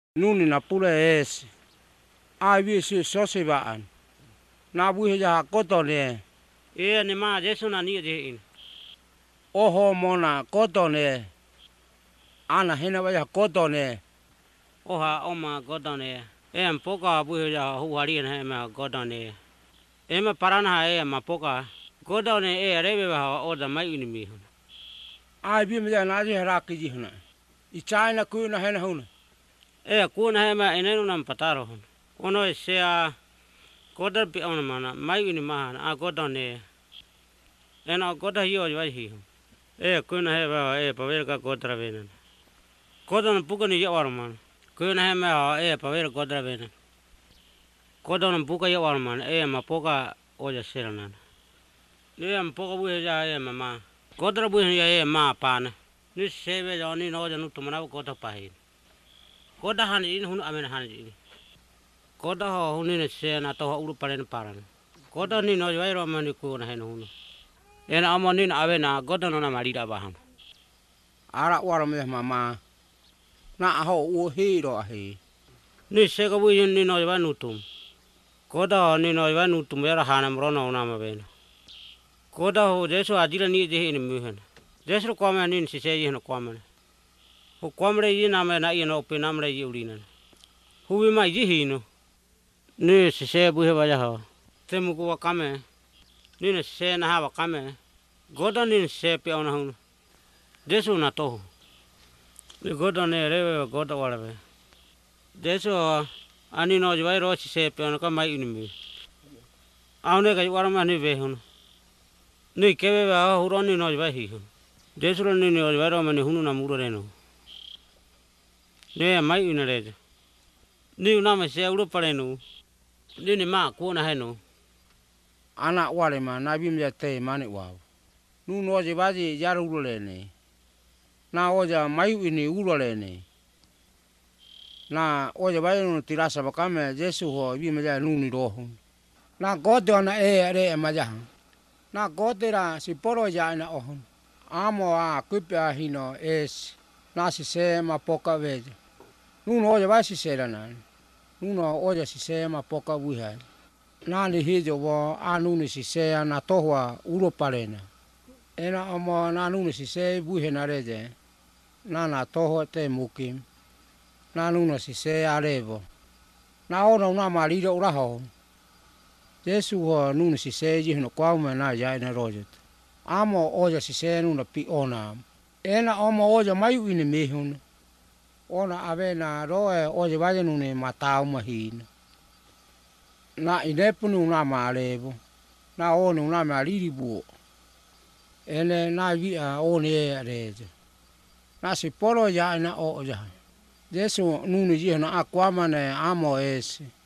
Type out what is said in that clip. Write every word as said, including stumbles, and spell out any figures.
Nuni na pule esi. Ai vi si so se vaan. Na bu ya koto ne. E ne ma Jesu na ni de in. Oho mona koto ne. Ana hena wa ya koto ne. Oha oma koto ne. E mpoka bu ya hu hari ne ma koto ne. E ma parana e ma poka. Koto ne e rebe ba o da mai ni mi. Ai vi me na ji ra ki ji hna. I China ku na hena huna. E ku na ma enenu nam pataro. Ono e sea koto pi ona mana mai ni ma a koto ne. Ena koto hi o vai hi. E ku na he ba e pa ver ka kotra venen. Koto na puka ni ya war man. Ku na he ma e pa ver kotra venen. Koto na puka ya war man e ma poka o ja seranan. Ni am poka bu ya e mama. Kotra bu ya e ma pana. Ni sebe ja ni no ja nu tumana koto pa hi. Koda han in hun amen han in. Koda ho hun ni se na to uru paren paran. Koda ni no vai ro man ku na hen hun. Ena amonin ave na koda no na mari da bahan. Ara war me mama. Na ho u hi ro hi. Ni se ko bu ni no va nutum. Koda ni no va nutum era hanam ro no na ma ben. Koda ho Jesu adila ni de ni muhen. Jesu ko ma ni si se yin ko ma. Ho komre yi na me na yi no pe namre yi urina. Hu wi ma yi hi no. Ni si se bu he va ja ho. Temu ko kame. Ni ne se na ha va kame. Goda ni se pe ona hu. Jesu na to. Ni goda ne re goda wala be. Jesu ani no vai ro si se pe ona ka mai ni mi. Aune ka wala ma ni ve hu. Ni ke ve va hu ro ni no vai hi. Jesu ni ni vai ro ma ni hu na mu ro re no. Ne mai ina re. Ni na me se uru pare no. Ni ni ma ku na he no. Ana wale ma na bi me te mane wa. Nu no je ba ji ya ru le ne. Na o ja mai ni uru le ne. Na o ja ba no tirasa ba kame Jesu ho bi me ja nu ni ro. Na godo na e re ma ja. Na godera si poro ja na o. Amo a kupia hino es na si se ma poka ve. Nu no ja ba si se na. Nu no o ja si se ma poka wi ha. Na ni hi jo wa anu ni si se na tohua uro parena. Ena amo na nu ni si se wi he na reje. Na na toho te mukim. Na nu no si se arevo. Na ona una mari ro ra ho. Jesu ho nu ni si se ji no kwa ma na ya na rojet. Amo o ja si se nu na pi ona. Ena amo o ja mai wi ni me hun. Ona ave na ro e o ja va nu ne matau ma hin. Na ine punu na ma levo. Na o nu na ma riri bu. Ene na vi a o ne reje. Na si poro ya na o ja. Jesu nu ni ji na akwa ma ne amo esi.